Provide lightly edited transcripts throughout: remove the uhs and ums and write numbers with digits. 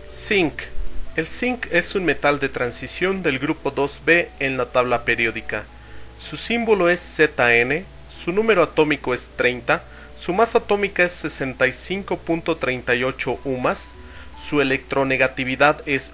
Zinc. El zinc es un metal de transición del grupo 2B en la tabla periódica. Su símbolo es Zn, su número atómico es 30, su masa atómica es 65.38 UMAS, su electronegatividad es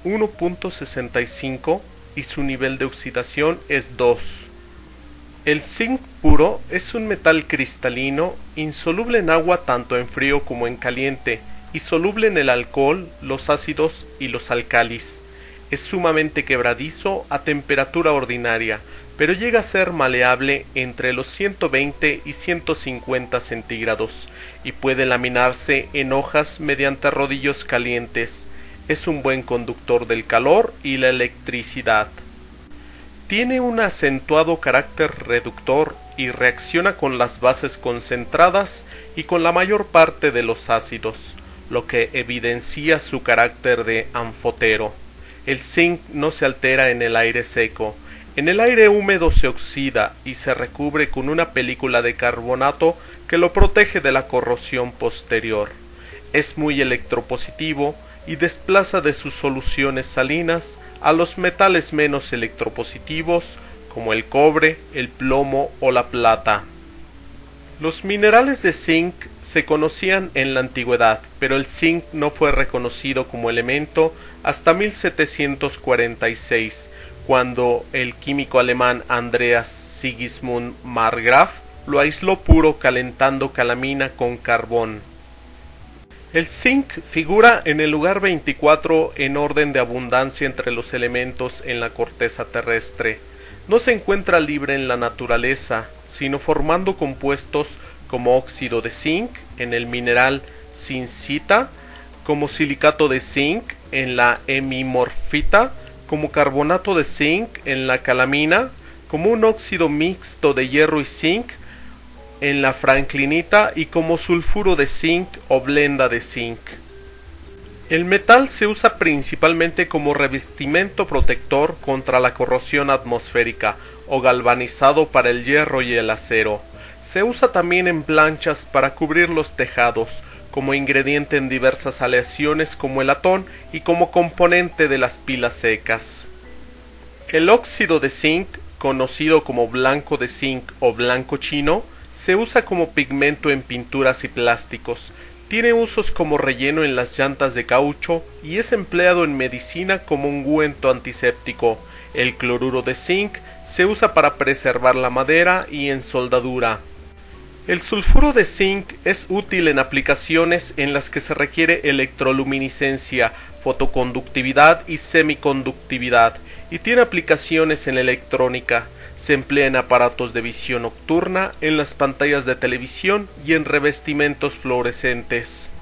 1.65 y su nivel de oxidación es 2. El zinc puro es un metal cristalino, insoluble en agua tanto en frío como en caliente, y soluble en el alcohol, los ácidos y los alcalis. Es sumamente quebradizo a temperatura ordinaria, pero llega a ser maleable entre los 120 y 150 centígrados, y puede laminarse en hojas mediante rodillos calientes. Es un buen conductor del calor y la electricidad. Tiene un acentuado carácter reductor y reacciona con las bases concentradas y con la mayor parte de los ácidos, lo que evidencia su carácter de anfotero. El zinc no se altera en el aire seco. En el aire húmedo se oxida y se recubre con una película de carbonato que lo protege de la corrosión posterior. Es muy electropositivo y desplaza de sus soluciones salinas a los metales menos electropositivos como el cobre, el plomo o la plata. Los minerales de zinc se conocían en la antigüedad, pero el zinc no fue reconocido como elemento hasta 1746, cuando el químico alemán Andreas Sigismund Marggraf lo aisló puro calentando calamina con carbón. El zinc figura en el lugar 24 en orden de abundancia entre los elementos en la corteza terrestre. No se encuentra libre en la naturaleza, sino formando compuestos como óxido de zinc en el mineral zincita, como silicato de zinc en la hemimorfita, como carbonato de zinc en la calamina, como un óxido mixto de hierro y zinc en la franklinita y como sulfuro de zinc o blenda de zinc. El metal se usa principalmente como revestimiento protector contra la corrosión atmosférica o galvanizado para el hierro y el acero. Se usa también en planchas para cubrir los tejados, como ingrediente en diversas aleaciones como el latón y como componente de las pilas secas. El óxido de zinc, conocido como blanco de zinc o blanco chino, se usa como pigmento en pinturas y plásticos. Tiene usos como relleno en las llantas de caucho y es empleado en medicina como ungüento antiséptico. El cloruro de zinc se usa para preservar la madera y en soldadura. El sulfuro de zinc es útil en aplicaciones en las que se requiere electroluminiscencia, fotoconductividad y semiconductividad, y tiene aplicaciones en electrónica. Se emplea en aparatos de visión nocturna, en las pantallas de televisión y en revestimientos fluorescentes.